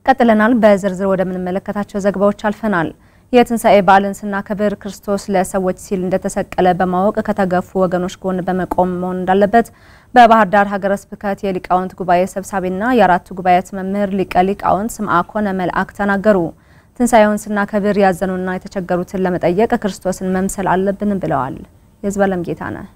ቀጥለናል በዝርዝር ወደ ምን መለከታቸው ዘገባዎች አልፈናል የትንሳኤ በዓልን ስናከብር ክርስቶስ ለሰዎች ሲል እንደተሰቀለ በማወቅ ከተገፉ ወገኖች ጎን በመቆም መሆን እንዳለበት በባህር ዳር ሀገረ ስብከት የሊቃውንት ጉባኤ ሰብሳቢና የአራቱ ጉባኤያት መምህር ሊቀ ሊቃውንት ስምዐኮነ መልአክ ተናገሩ ትንሳኤውን ስናከብር ያዘኑና የተቸገሩትን ለመጠየቅ ክርስቶስን መምሰል አለብን ብለዋል የዝባለም ጌታነህ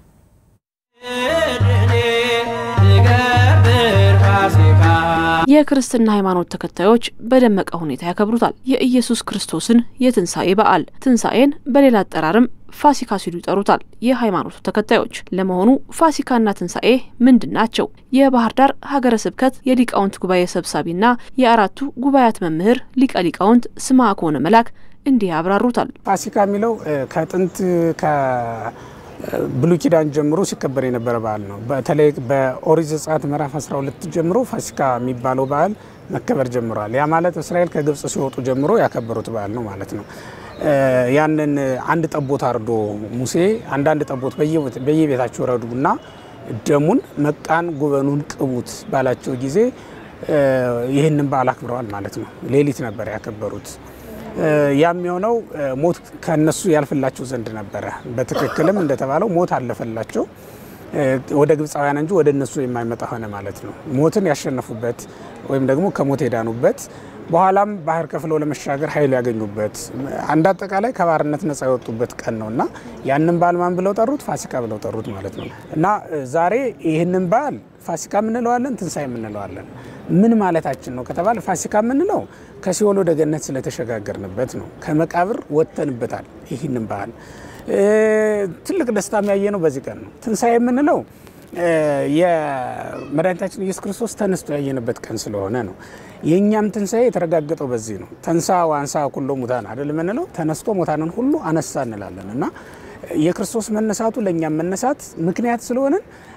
የክርስትና ሃይማኖት ተከታዮች በደመቀ ሁኔታ ያከብሩታል የኢየሱስ ክርስቶስን የትንሳኤ በዓል ትንሳኤን በሌላ አጠራርም ፋሲካ ሲሉ ይጠሩታል የሃይማኖቱ ተከታዮች ለመሆኑ ፋሲካና ትንሳኤ ምንድናቸው የባህር ዳር ሀገረ ስብከት የሊቃውንት ጉባኤ ሰብሳቢና የአራቱ ጉባኤያት መምህር ሊቀ ሊቃውንት ስምዐኮነ መልአክ እንዲህ ያብራሩታል ፋሲካ የሚለው ከጥንት ብሉይ ኪዳን ጀምሮ ሲከበር የነበረ በዓል ነው በተለይ በኦሪት ዘጸአት ምዕራፍ 12 ጀምሮ ፋሲካ የሚባለው በዓል መከበር ጀምሯል ያ ማለት እስራኤል ከግብጽ ሲወጡ ጀምሮ ያከበሩት በዓል ነው ማለት ነው ያንን አንድ ጠቦት አርዶ ሙሴ አንድ ጠቦት በየቤታቸው ረዱና ደሙን መቃን ጉበኑን ቅቡት ባላቸው ጊዜ ይሄንን በዓል አክብረዋል ማለት ነው ሌሊት ነበር ያከበሩት ያሚሆነው ሞት ከነሱ ያልፈላቸው ዘንድ ነበር በትክክልም እንደተባለው ሞት አለፈላቸው ወደ ግብጻውያን እንጂ ወደ እነሱ የማይመጣ ሆነ ማለት ነው ሞትን ያሸነፉበት ወይም ደግሞ ከሞት የዳኑበት በኋላም ባህር ከፍለው ለመሻገር ኃይል ያገኙበት አንድ አጠቃላይ ከባርነት ነፃ የወጡበት ቀን ነውና ያንን በዓል ማን ብለው ጠሩት ፋሲካ ብለው ጠሩት ማለት ነው እና ዛሬ ይሄንን በዓል ፋሲካ ምንለዋለን ትንሳኤ ምንለዋለን ምን ማለታችን ነው ከተባለ ፋሲካ ምንለው ከሲኦል ወደ ገነት ስለተሸጋገርንበት ነው ከመቃብር ወጥተንበታል ይሄንን በዓል ትልቅ ደስታ የሚያየነው በዚህ ቀን ነው ትንሳኤ ምንለው የመድኃኒታችን ኢየሱስ ክርስቶስ ተነስቶ ያየነበት ቀን ስለሆነ ነው የኛም ትንሳኤ የተረጋገጠው በዚህ ነው ተንሳ ዋንሳ ኩሎ ሙታን አይደል ምንለው ተነስቶ ሙታንን ሁሉ አነሳ እንላለንና የክርስቶስ መነሳቱ ለኛም መነሳት ምክንያት ስለሆነ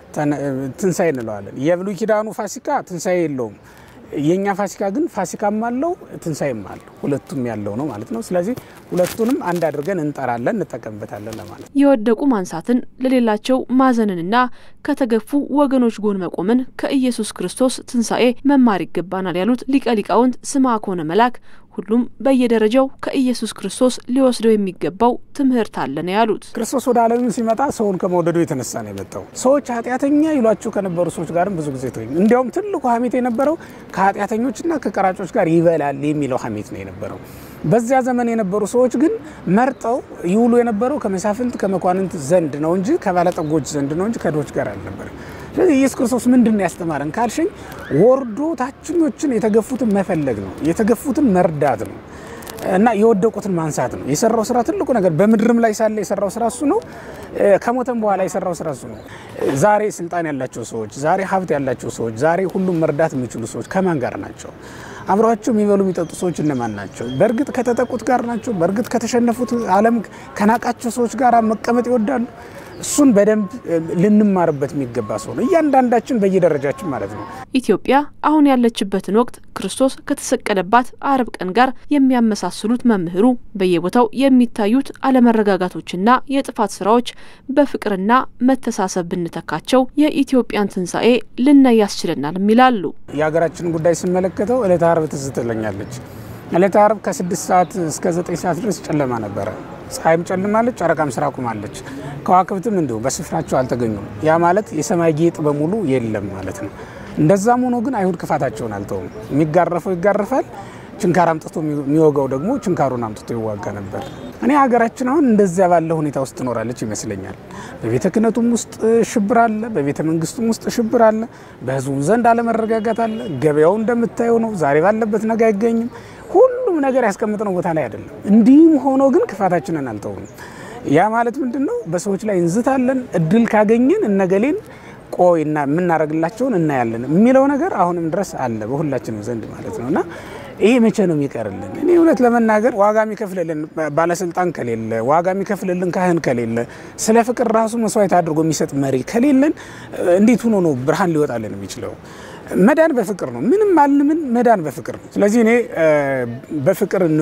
ትንሳኤ እንለዋለን የብሉይ ኪዳኑ ፋሲካ ትንሳኤ የለውም የኛ ፋሲካ ግን ፋሲካም አለው ትንሳኤም አለው ሁለቱም ያለው ነው ማለት ነው ስለዚህ ሁለቱንም አንድ አድርገን እንጠራለን እንጠቀምበታለን ለማለት የወደቁ ማንሳትን ለሌላቸው ማዘንንና ከተገፉ ወገኖች ጎን መቆምን ከኢየሱስ ክርስቶስ ትንሳኤ መማር ይገባናል ያሉት ሊቀ ሊቃውንት ስምዐኮነ መልአክ ሁሉም በየደረጃው ከኢየሱስ ክርስቶስ ሊወስደው የሚገባው ትምህርት አለ ነው ያሉት ክርስቶስ ወደ ዓለም ሲመጣ ሰውን ከመውደዱ የተነሳ ነው የመጣው ሰዎች ኃጢያተኛ ይሏቸው ከነበሩ ሰዎች ጋርም ብዙ ጊዜ ተወኝ እንዲያውም ትልቁ ሐሜት የነበረው ከኃጢያተኞችና ከቀራጮች ጋር ይበላል የሚለው ሐሜት ነው የነበረው በዚያ ዘመን የነበሩ ሰዎች ግን መርጠው ይውሉ የነበረው ከመሳፍንት ከመኳንንት ዘንድ ነው እንጂ ከባለጠጎች ዘንድ ነው እንጂ ከዶች ጋር አልነበረም ስለዚህ ኢየሱስ ክርስቶስ ምንድነው ያስተማረን ካልሽኝ ወርዶ ታችኞችን የተገፉትን መፈለግ ነው የተገፉትን መርዳት ነው እና የወደቁትን ማንሳት ነው የሰራው ስራ ትልቁ ነገር በመድርም ላይ ሳለ የሰራው ስራ እሱ ነው ከሞተም በኋላ የሰራው ስራ እሱ ነው ዛሬ ስልጣን ያላቸው ሰዎች ዛሬ ሀብት ያላቸው ሰዎች ዛሬ ሁሉም መርዳት የሚችሉ ሰዎች ከማን ጋር ናቸው አብራቸው የሚበሉ የሚጠጡ ሰዎች እነማን ናቸው በርግጥ ከተጠቁት ጋር ናቸው በርግጥ ከተሸነፉት ዓለም ከናቃቸው ሰዎች ጋር መቀመጥ ይወዳሉ እሱን በደንብ ልንማርበት የሚገባ ሰው ነው እያንዳንዳችን በየደረጃችን ማለት ነው ኢትዮጵያ አሁን ያለችበትን ወቅት ክርስቶስ ከተሰቀለባት አርብ ቀን ጋር የሚያመሳስሉት መምህሩ በየቦታው የሚታዩት አለመረጋጋቶችና የጥፋት ስራዎች በፍቅርና መተሳሰብ ብንተካቸው የኢትዮጵያን ትንሳኤ ልናይ ያስችለናል ይላሉ የሀገራችን ጉዳይ ሲመለከተው ዕለተ ዓርብ ትዝትለኛለች ዕለተ ዓርብ ከ6 ሰዓት እስከ 9 ሰዓት ድረስ ጨለማ ነበር ፀሐይም ጨልማለች ጨረቃም ስራ ቆማለች ከዋክብትም እንደው በስፍራቸው አልተገኙም ያ ማለት የሰማይ ጌጥ በሙሉ የለም ማለት ነው እንደዛም ሆኖ ግን አይሁድ ክፋታቸውን አልተውም የሚጋረፈው ይጋረፋል ችንካር አምጥቶ የሚወጋው ደግሞ ችንካሩን አምጥቶ ይዋጋ ነበር እኔ ሀገራችን አሁን እንደዚያ ባለ ሁኔታ ውስጥ ትኖራለች ይመስለኛል በቤተ ክህነቱም ውስጥ ሽብር አለ በቤተ መንግስቱም ውስጥ ሽብር አለ በህዝቡ ዘንድ አለመረጋጋት አለ ገበያው እንደምታየው ነው ዛሬ ባለበት ነገ አይገኝም ሁሉም ነገር ያስቀምጠነው ቦታ ላይ አይደለም እንዲህም ሆኖ ግን ክፋታችንን አልተውም ያ ማለት ምንድነው በሰዎች ላይ እንዝታለን እድል ካገኘን እነገሌን ቆይና ምናረግላቸውን እናያለን የሚለው ነገር አሁንም ድረስ አለ በሁላችንም ዘንድ ማለት ነውና ይሄ መቼ ነው የሚቀርልን እኔ እውነት ለመናገር ዋጋ የሚከፍልልን ባለስልጣን ከሌለ ዋጋ የሚከፍልልን ካህን ከሌለ ስለ ፍቅር ራሱ መስዋዕት አድርጎ የሚሰጥ መሪ ከሌለን እንዴት ሆኖ ነው ብርሃን ሊወጣልን የሚችለው መዳን በፍቅር ነው ምንም አልምን መዳን በፍቅር ነው ስለዚህ እኔ በፍቅር እንኑር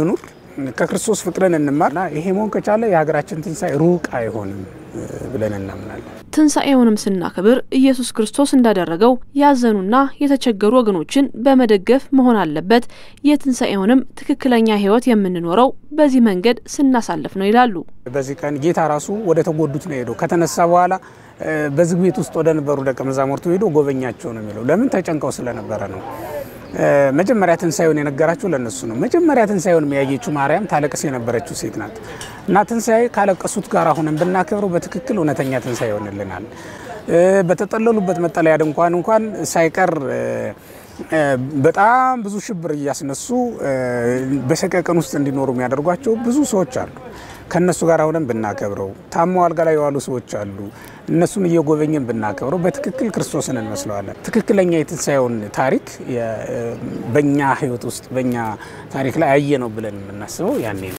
ከክርስቶስ ፍቅርን እንማርና ይሄ መሆን ከቻለ የሀገራችን ትንሳኤ ሩቅ አይሆንም ብለን እናምናለን። ትንሳኤውንም ስናከብር ኢየሱስ ክርስቶስ እንዳደረገው ያዘኑና የተቸገሩ ወገኖችን በመደገፍ መሆን አለበት። የትንሳኤውንም ትክክለኛ ሕይወት የምንኖረው በዚህ መንገድ ስናሳልፍ ነው ይላሉ። በዚህ ቀን ጌታ ራሱ ወደ ተጎዱት ነው ሄዶ ከተነሳ በኋላ በዝግ ቤት ውስጥ ወደ ነበሩ ደቀ መዛሙርቱ ሄዶ ጎበኛቸው ነው የሚለው። ለምን? ተጨንቀው ስለነበረ ነው። መጀመሪያ ትንሳኤውን የነገራቸው ለነሱ ነው። መጀመሪያ ትንሳኤውን የሚያየችው ማርያም ታለቅስ የነበረችው ሴት ናት። እና ትንሳኤ ካለቀሱት ጋር ሆነን ብናከብረው በትክክል እውነተኛ ትንሳኤ ይሆንልናል። በተጠለሉበት መጠለያ እንኳን ሳይቀር በጣም ብዙ ሽብር እያስነሱ በሰቀቀን ውስጥ እንዲኖሩ የሚያደርጓቸው ብዙ ሰዎች አሉ። ከነሱ ጋር ሆነን ብናከብረው ታመው አልጋ ላይ ያሉ ሰዎች አሉ። እነሱን እየጎበኘን ብናከብረው በትክክል ክርስቶስን እንመስለዋለን። ትክክለኛ የትንሳኤውን ታሪክ በእኛ ሕይወት ውስጥ በእኛ ታሪክ ላይ አየ ነው ብለን የምናስበው ያኔ ነው።